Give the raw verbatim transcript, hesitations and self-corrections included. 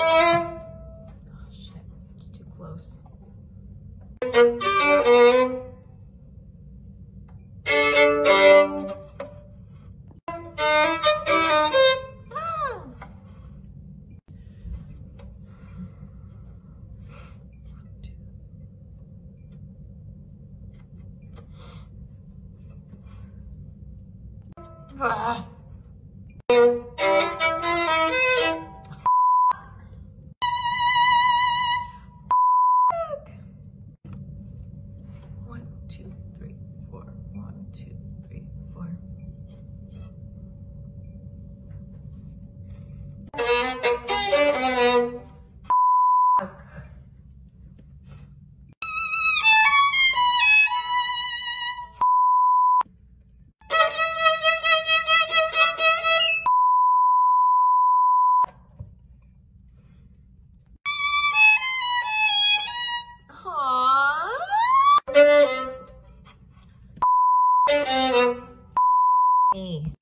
shit, it's too close. Ah. One, two, three, four. One, two, three, four. Aww. Me.